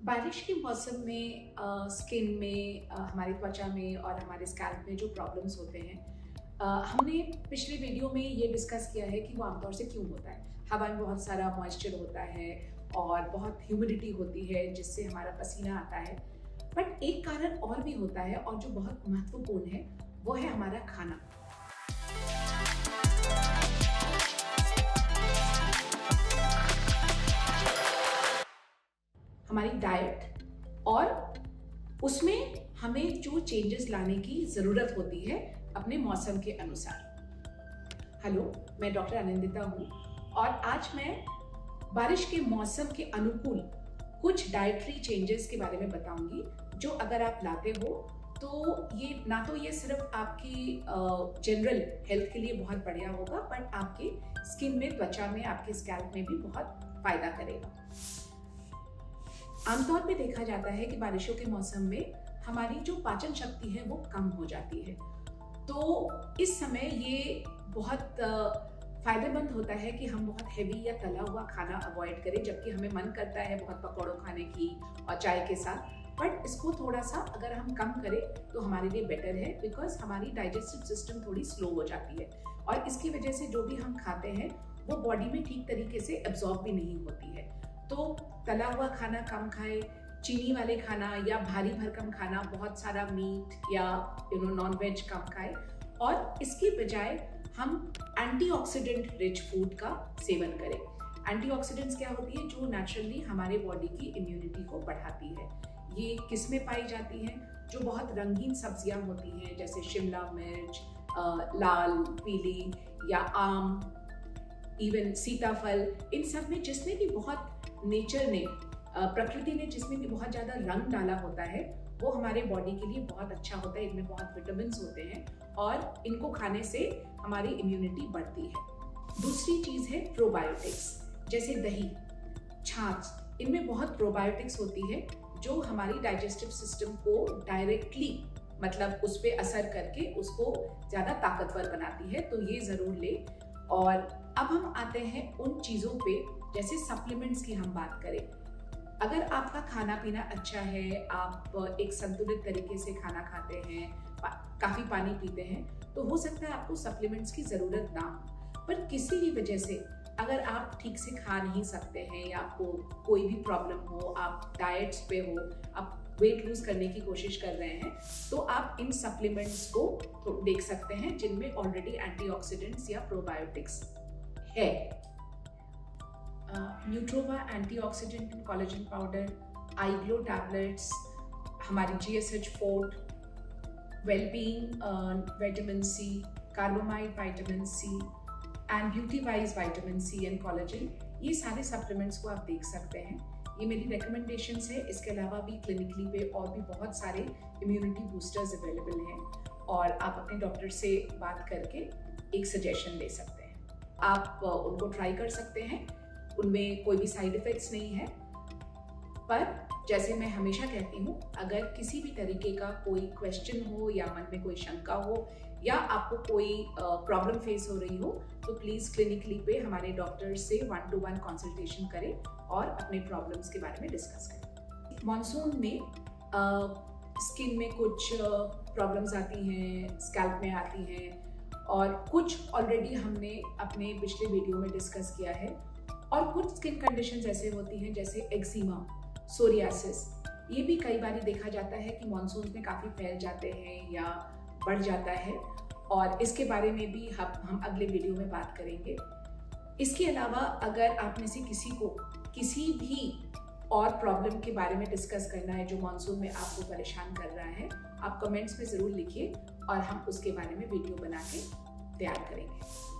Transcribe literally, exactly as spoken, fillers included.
बारिश के मौसम में आ, स्किन में आ, हमारी त्वचा में और हमारे स्कैल्प में जो प्रॉब्लम्स होते हैं, आ, हमने पिछले वीडियो में ये डिस्कस किया है कि वो आमतौर से क्यों होता है। हवा में बहुत सारा मॉइस्चर होता है और बहुत ह्यूमिडिटी होती है जिससे हमारा पसीना आता है। बट एक कारण और भी होता है और जो बहुत महत्वपूर्ण है वो है हमारा खाना। हमारी डाइट और उसमें हमें जो चेंजेस लाने की ज़रूरत होती है अपने मौसम के अनुसार। हेलो, मैं डॉक्टर अनिंदिता हूँ और आज मैं बारिश के मौसम के अनुकूल कुछ डाइटरी चेंजेस के बारे में बताऊंगी जो अगर आप लाते हो तो ये ना तो ये सिर्फ आपकी जनरल हेल्थ के लिए बहुत बढ़िया होगा, बट आपके स्किन में, त्वचा में, आपके स्कैल्प में भी बहुत फायदा करेगा। आमतौर पे देखा जाता है कि बारिशों के मौसम में हमारी जो पाचन शक्ति है वो कम हो जाती है, तो इस समय ये बहुत फायदेमंद होता है कि हम बहुत हैवी या तला हुआ खाना अवॉइड करें, जबकि हमें मन करता है बहुत पकौड़ों खाने की और चाय के साथ। बट इसको थोड़ा सा अगर हम कम करें तो हमारे लिए बेटर है, बिकॉज हमारी डाइजेस्टिव सिस्टम थोड़ी स्लो हो जाती है और इसकी वजह से जो भी हम खाते हैं वो बॉडी में ठीक तरीके से एब्जॉर्ब भी नहीं होती है। तो तला हुआ खाना कम खाएं, चीनी वाले खाना या भारी भरकम खाना, बहुत सारा मीट या यू नो नॉन वेज कम खाएं और इसकी बजाय हम एंटीऑक्सीडेंट रिच फूड का सेवन करें। एंटीऑक्सीडेंट्स क्या होती है? जो नेचुरली हमारे बॉडी की इम्यूनिटी को बढ़ाती है। ये किस में पाई जाती हैं? जो बहुत रंगीन सब्जियां होती हैं जैसे शिमला मिर्च, लाल, पीली या आम, इवन सीताफल, इन सब में जिसमें भी बहुत नेचर ने, प्रकृति ने जिसमें भी बहुत ज़्यादा रंग डाला होता है वो हमारे बॉडी के लिए बहुत अच्छा होता है। इनमें बहुत विटामिन्स होते हैं और इनको खाने से हमारी इम्यूनिटी बढ़ती है। दूसरी चीज़ है प्रोबायोटिक्स, जैसे दही, छाछ, इनमें बहुत प्रोबायोटिक्स होती है जो हमारी डाइजेस्टिव सिस्टम को डायरेक्टली मतलब उस पर असर करके उसको ज़्यादा ताकतवर बनाती है, तो ये ज़रूर ले। और अब हम आते हैं उन चीज़ों पे जैसे सप्लीमेंट्स की हम बात करें। अगर आपका खाना पीना अच्छा है, आप एक संतुलित तरीके से खाना खाते हैं, पा, काफ़ी पानी पीते हैं, तो हो सकता है आपको सप्लीमेंट्स की ज़रूरत ना हो। पर किसी भी वजह से अगर आप ठीक से खा नहीं सकते हैं या आपको कोई भी प्रॉब्लम हो, आप डाइट्स पे हो, आप वेट लूज करने की कोशिश कर रहे हैं, तो आप इन सप्लीमेंट्स को तो देख सकते हैं जिनमें ऑलरेडी एंटीऑक्सीडेंट्स या प्रोबायोटिक्स है। Nutrova antioxidant and collagen powder, eye glow tablets, हमारी G S H forte, wellbeing vitamin C, carbamide vitamin C and beauty wise vitamin C and collagen, ये सारे सप्लीमेंट्स को आप देख सकते हैं। ये मेरी रिकमेंडेशंस है। इसके अलावा भी क्लिनिकली पे और भी बहुत सारे इम्यूनिटी बूस्टर्स अवेलेबल हैं और आप अपने डॉक्टर से बात करके एक सजेशन ले सकते हैं। आप उनको ट्राई कर सकते हैं, उनमें कोई भी साइड इफ़ेक्ट्स नहीं है। पर जैसे मैं हमेशा कहती हूँ, अगर किसी भी तरीके का कोई क्वेश्चन हो या मन में कोई शंका हो या आपको कोई प्रॉब्लम फेस हो रही हो, तो प्लीज़ क्लिनिकली पे हमारे डॉक्टर से वन टू वन कंसल्टेशन करें और अपने प्रॉब्लम्स के बारे में डिस्कस करें। मॉनसून में स्किन में कुछ प्रॉब्लम्स आती हैं, स्कैल्प में आती हैं और कुछ ऑलरेडी हमने अपने पिछले वीडियो में डिस्कस किया है। और कुछ स्किन कंडीशंस ऐसे होती हैं जैसे एक्जिमा, सोरियासिस, ये भी कई बार देखा जाता है कि मॉनसून में काफ़ी फैल जाते हैं या बढ़ जाता है और इसके बारे में भी हम हम अगले वीडियो में बात करेंगे। इसके अलावा अगर आप में से किसी को किसी भी और प्रॉब्लम के बारे में डिस्कस करना है जो मॉनसून में आपको परेशान कर रहा है, आप कमेंट्स में ज़रूर लिखिए और हम उसके बारे में वीडियो बना के तैयार करेंगे।